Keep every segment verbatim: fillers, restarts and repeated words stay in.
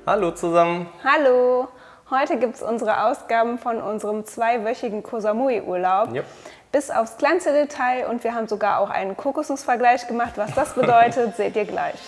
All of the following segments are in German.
Hallo zusammen. Hallo. Heute gibt es unsere Ausgaben von unserem zweiwöchigen Koh Samui-Urlaub. Yep. Bis aufs kleinste Detail, und wir haben sogar auch einen Kokosnussvergleich gemacht. Was das bedeutet, seht ihr gleich.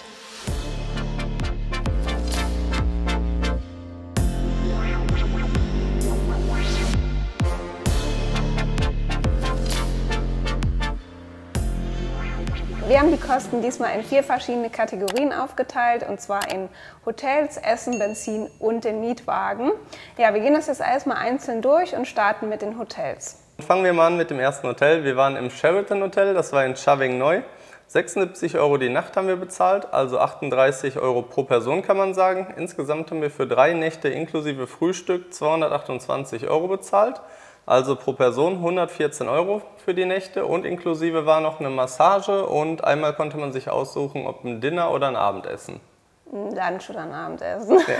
Wir haben die Kosten diesmal in vier verschiedene Kategorien aufgeteilt, und zwar in Hotels, Essen, Benzin und den Mietwagen. Ja, wir gehen das jetzt alles mal einzeln durch und starten mit den Hotels. Fangen wir mal an mit dem ersten Hotel. Wir waren im Sheraton Hotel, das war in Chao Veng Noi. sechsundsiebzig Euro die Nacht haben wir bezahlt, also achtunddreißig Euro pro Person kann man sagen. Insgesamt haben wir für drei Nächte inklusive Frühstück zweihundertachtundzwanzig Euro bezahlt. Also pro Person hundertvierzehn Euro für die Nächte, und inklusive war noch eine Massage, und einmal konnte man sich aussuchen, ob ein Dinner oder ein Abendessen. Ein Lunch oder ein Abendessen. Ja.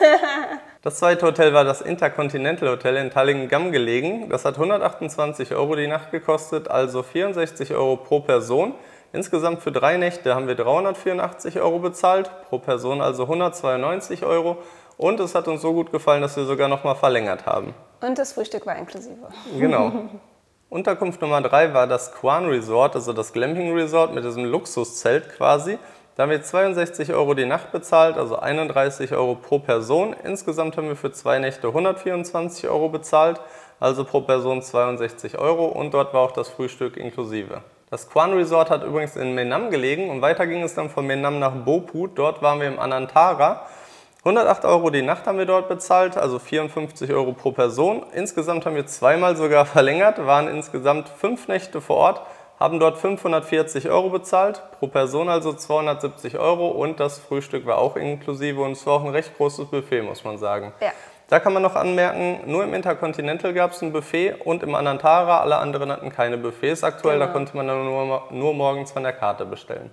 Das zweite Hotel war das Intercontinental Hotel in Tallinn-Gam gelegen. Das hat hundertachtundzwanzig Euro die Nacht gekostet, also vierundsechzig Euro pro Person. Insgesamt für drei Nächte haben wir dreihundertvierundachtzig Euro bezahlt, pro Person also hundertzweiundneunzig Euro. Und es hat uns so gut gefallen, dass wir sogar noch mal verlängert haben. Und das Frühstück war inklusive. Genau. Unterkunft Nummer drei war das Quan Resort, also das Glamping Resort mit diesem Luxuszelt quasi. Da haben wir zweiundsechzig Euro die Nacht bezahlt, also einunddreißig Euro pro Person. Insgesamt haben wir für zwei Nächte hundertvierundzwanzig Euro bezahlt, also pro Person zweiundsechzig Euro, und dort war auch das Frühstück inklusive. Das Quan Resort hat übrigens in Mae Nam gelegen, und weiter ging es dann von Mae Nam nach Boput. Dort waren wir im Anantara. hundertacht Euro die Nacht haben wir dort bezahlt, also vierundfünfzig Euro pro Person. Insgesamt haben wir zweimal sogar verlängert, waren insgesamt fünf Nächte vor Ort, haben dort fünfhundertvierzig Euro bezahlt, pro Person also zweihundertsiebzig Euro, und das Frühstück war auch inklusive, und es war auch ein recht großes Buffet, muss man sagen. Ja. Da kann man noch anmerken, nur im Intercontinental gab es ein Buffet und im Anantara, alle anderen hatten keine Buffets aktuell, genau. Da konnte man dann nur, nur morgens von der Karte bestellen.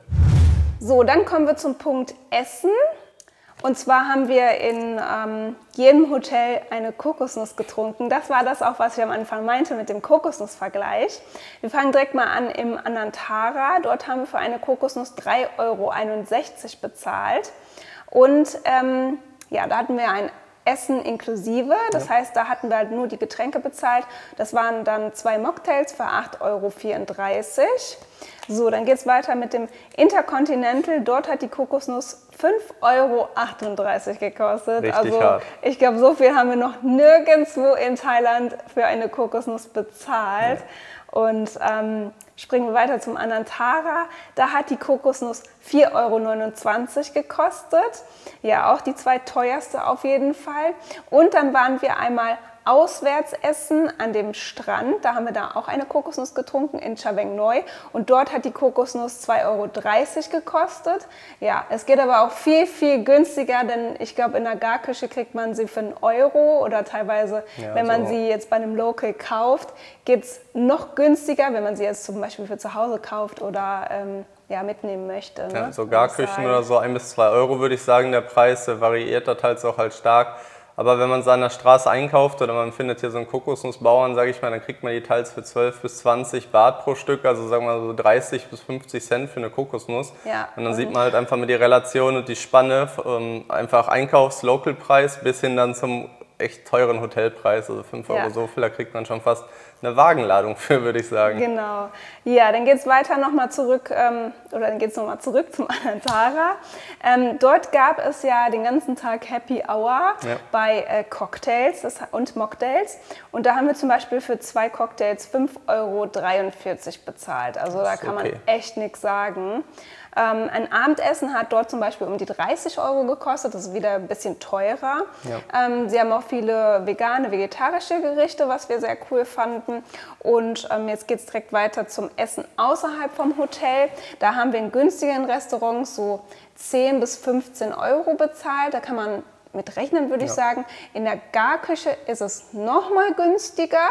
So, dann kommen wir zum Punkt Essen. Und zwar haben wir in ähm, jedem Hotel eine Kokosnuss getrunken. Das war das auch, was ich am Anfang meinte mit dem Kokosnussvergleich. Wir fangen direkt mal an im Anantara. Dort haben wir für eine Kokosnuss drei Euro einundsechzig bezahlt. Und ähm, ja, da hatten wir ein Essen inklusive, das ja. heißt, da hatten wir halt nur die Getränke bezahlt. Das waren dann zwei Mocktails für acht Euro vierunddreißig. So, dann geht es weiter mit dem Intercontinental. Dort hat die Kokosnuss fünf Euro achtunddreißig gekostet. Richtig also hart. Ich glaube, so viel haben wir noch nirgendwo in Thailand für eine Kokosnuss bezahlt. Ja. Und ähm, springen wir weiter zum Anantara. Da hat die Kokosnuss vier Euro neunundzwanzig gekostet. Ja, auch die zweiteuerste auf jeden Fall. Und dann waren wir einmal auswärts essen an dem Strand. Da haben wir da auch eine Kokosnuss getrunken in Chao Veng Noi. Und dort hat die Kokosnuss zwei Euro dreißig gekostet. Ja, es geht aber auch viel, viel günstiger, denn ich glaube, in der Garküche kriegt man sie für einen Euro oder teilweise, ja, wenn man so. sie jetzt bei einem Local kauft, geht es noch günstiger, wenn man sie jetzt zum Beispiel für zu Hause kauft oder ähm, ja, mitnehmen möchte. Ne? Ja, so Garküchen oder so, ein bis zwei Euro würde ich sagen, der Preis, der variiert da teils auch halt stark. Aber wenn man so an der Straße einkauft oder man findet hier so einen Kokosnussbauern, sage ich mal, dann kriegt man die teils für zwölf bis zwanzig Baht pro Stück, also sagen wir mal so dreißig bis fünfzig Cent für eine Kokosnuss. Ja, und dann und sieht man halt einfach mit die Relation und die Spanne, ähm, einfach Einkaufs-Local-Preis bis hin dann zum echt teuren Hotelpreis, also fünf Euro ja. so viel, da kriegt man schon fast eine Wagenladung für, würde ich sagen. Genau. Ja, dann geht es weiter nochmal zurück, ähm, oder dann geht es nochmal zurück zum Anantara. Ähm, dort gab es ja den ganzen Tag Happy Hour ja. bei äh, Cocktails das, und Mocktails. Und da haben wir zum Beispiel für zwei Cocktails fünf Euro dreiundvierzig bezahlt. Also da kann okay. man echt nichts sagen. Ähm, ein Abendessen hat dort zum Beispiel um die dreißig Euro gekostet, das ist wieder ein bisschen teurer. Ja. Ähm, sie haben auch viele vegane, vegetarische Gerichte, was wir sehr cool fanden. Und ähm, jetzt geht es direkt weiter zum Essen außerhalb vom Hotel. Da haben wir in günstigen Restaurants so zehn bis fünfzehn Euro bezahlt. Da kann man mit rechnen, würde ja. ich sagen. In der Garküche ist es noch mal günstiger.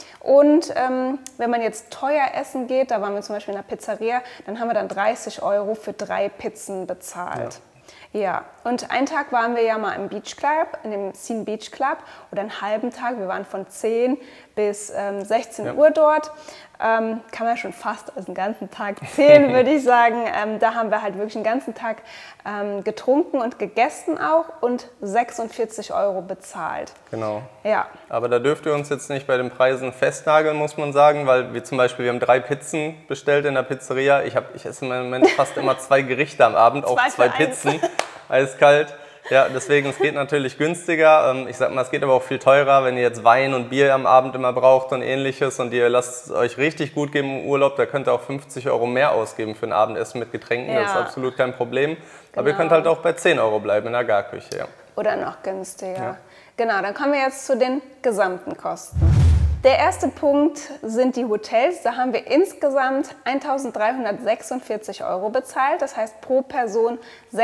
Und ähm, wenn man jetzt teuer essen geht, da waren wir zum Beispiel in einer Pizzeria, dann haben wir dann dreißig Euro für drei Pizzen bezahlt. Ja. Ja, und einen Tag waren wir ja mal im Beach Club, in dem Scene Beach Club, oder einen halben Tag, wir waren von zehn bis ähm, sechzehn ja. Uhr dort. ähm, kann man schon fast als einen ganzen Tag zählen, würde ich sagen. Ähm, da haben wir halt wirklich einen ganzen Tag ähm, getrunken und gegessen auch und sechsundvierzig Euro bezahlt. Genau. Ja. Aber da dürft ihr uns jetzt nicht bei den Preisen festnageln, muss man sagen, weil wir zum Beispiel, wir haben drei Pizzen bestellt in der Pizzeria. Ich, hab, ich esse im Moment fast immer zwei Gerichte am Abend, auch zwei, zwei Pizzen, eiskalt. Ja, deswegen, es geht natürlich günstiger. Ich sag mal, es geht aber auch viel teurer, wenn ihr jetzt Wein und Bier am Abend immer braucht und ähnliches und ihr lasst es euch richtig gut geben im Urlaub, da könnt ihr auch fünfzig Euro mehr ausgeben für ein Abendessen mit Getränken, ja. Das ist absolut kein Problem. Genau. Aber ihr könnt halt auch bei zehn Euro bleiben in der Garküche. Ja. Oder noch günstiger. Ja. Genau, dann kommen wir jetzt zu den gesamten Kosten. Der erste Punkt sind die Hotels. Da haben wir insgesamt eintausenddreihundertsechsundvierzig Euro bezahlt. Das heißt pro Person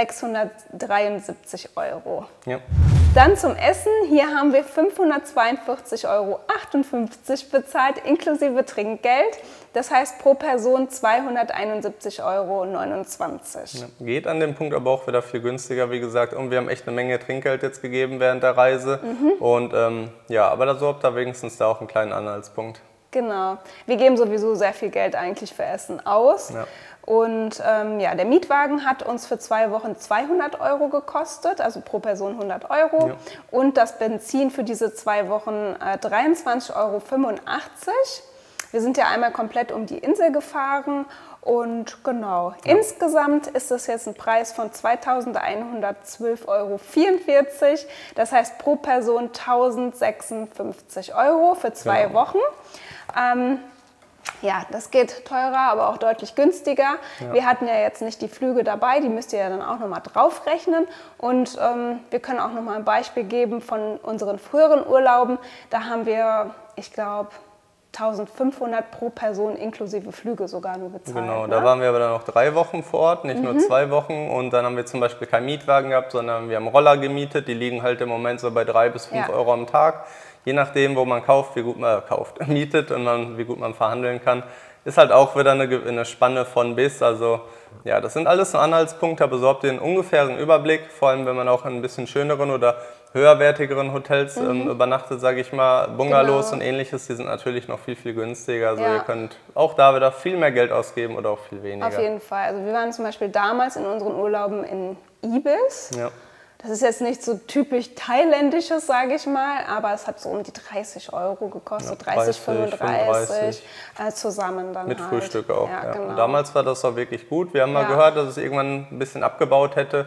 sechshundertdreiundsiebzig Euro. Ja. Dann zum Essen. Hier haben wir fünfhundertzweiundvierzig Euro achtundfünfzig bezahlt, inklusive Trinkgeld. Das heißt pro Person zweihunderteinundsiebzig Euro neunundzwanzig. Ja, geht an dem Punkt aber auch wieder viel günstiger, wie gesagt. Und wir haben echt eine Menge Trinkgeld jetzt gegeben während der Reise. Mhm. Und ähm, ja, aber da so habt ihr wenigstens da auch einen kleinen Anhaltspunkt. Genau. Wir geben sowieso sehr viel Geld eigentlich für Essen aus. Ja. Und ähm, ja, der Mietwagen hat uns für zwei Wochen zweihundert Euro gekostet, also pro Person hundert Euro. Ja. Und das Benzin für diese zwei Wochen äh, dreiundzwanzig Euro fünfundachtzig. Wir sind ja einmal komplett um die Insel gefahren und genau, ja. Insgesamt ist das jetzt ein Preis von zweitausendeinhundertzwölf Euro vierundvierzig. Das heißt pro Person tausendsechsundfünfzig Euro für zwei genau. Wochen. Ähm, Ja, das geht teurer, aber auch deutlich günstiger. Ja. Wir hatten ja jetzt nicht die Flüge dabei, die müsst ihr ja dann auch nochmal draufrechnen. Und ähm, wir können auch nochmal ein Beispiel geben von unseren früheren Urlauben. Da haben wir, ich glaube, eintausendfünfhundert pro Person inklusive Flüge sogar nur bezahlt. Genau, ne? Da waren wir aber dann noch drei Wochen vor Ort, nicht mhm. nur zwei Wochen. Und dann haben wir zum Beispiel keinen Mietwagen gehabt, sondern wir haben Roller gemietet. Die liegen halt im Moment so bei drei bis fünf ja. Euro am Tag. Je nachdem, wo man kauft, wie gut man äh, kauft, mietet und man, wie gut man verhandeln kann, ist halt auch wieder eine, eine Spanne von bis. Also ja, das sind alles so Anhaltspunkte, aber so habt ihr einen ungefähren Überblick, vor allem wenn man auch in ein bisschen schöneren oder höherwertigeren Hotels mhm. ähm, übernachtet, sage ich mal, Bungalows genau. und ähnliches, die sind natürlich noch viel, viel günstiger. Also ja. ihr könnt auch da wieder viel mehr Geld ausgeben oder auch viel weniger. Auf jeden Fall. Also wir waren zum Beispiel damals in unseren Urlauben in Ibis. Ja. Das ist jetzt nicht so typisch thailändisches, sage ich mal, aber es hat so um die dreißig Euro gekostet, ja, dreißig, fünfunddreißig äh, zusammen dann mit halt. Frühstück auch. Ja, ja. genau. Und damals war das auch wirklich gut. Wir haben mal ja. gehört, dass es irgendwann ein bisschen abgebaut hätte,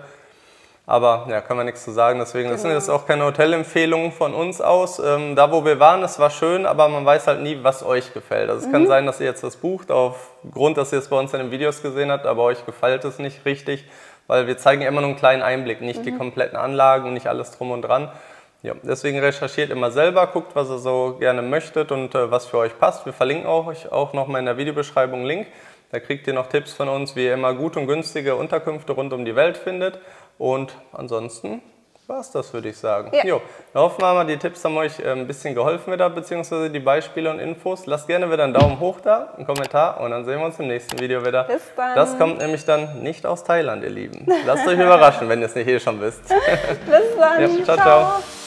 aber ja, kann man nichts zu sagen. Deswegen genau. das sind jetzt auch keine Hotelempfehlungen von uns aus. Ähm, da, wo wir waren, es war schön, aber man weiß halt nie, was euch gefällt. Also es mhm. kann sein, dass ihr jetzt was bucht, aufgrund, dass ihr es bei uns in den Videos gesehen habt, aber euch gefällt es nicht richtig. Weil wir zeigen immer nur einen kleinen Einblick, nicht mhm. die kompletten Anlagen und nicht alles drum und dran. Ja, deswegen recherchiert immer selber, guckt, was ihr so gerne möchtet und äh, was für euch passt. Wir verlinken euch auch nochmal in der Videobeschreibung einen Link. Da kriegt ihr noch Tipps von uns, wie ihr immer gute und günstige Unterkünfte rund um die Welt findet. Und ansonsten war es das, würde ich sagen. Ja. Jo, wir hoffen wir mal, die Tipps haben euch äh, ein bisschen geholfen wieder, beziehungsweise die Beispiele und Infos. Lasst gerne wieder einen Daumen hoch da, einen Kommentar und dann sehen wir uns im nächsten Video wieder. Bis dann. Das kommt nämlich dann nicht aus Thailand, ihr Lieben. Lasst euch überraschen, wenn ihr es nicht eh schon wisst. Bis dann. Ja, ciao, ciao. ciao.